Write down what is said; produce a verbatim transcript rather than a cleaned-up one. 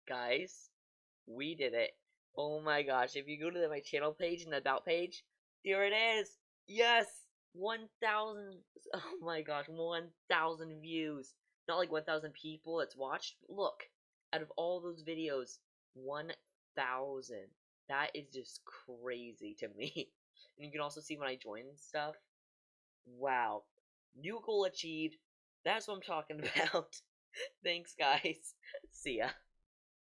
Guys, we did it. Oh my gosh, if you go to the, my channel page and the about page, there it is. Yes, one thousand. Oh my gosh, one thousand views. Not like one thousand people that's watched. Look, out of all those videos, one thousand. That is just crazy to me. And you can also see when I join and stuff. Wow. New goal achieved. That's what I'm talking about. Thanks, guys. See ya.